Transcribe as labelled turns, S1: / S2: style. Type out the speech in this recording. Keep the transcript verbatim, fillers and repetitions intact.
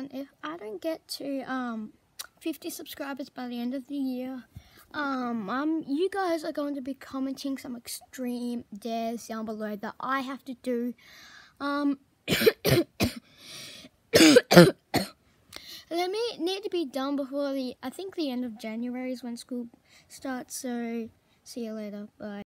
S1: and if I don't get to um fifty subscribers by the end of the year, um, um, you guys are going to be commenting some extreme dares down below that I have to do. Um, they may need to be done before the, I think the end of January is when school starts, so see you later, bye.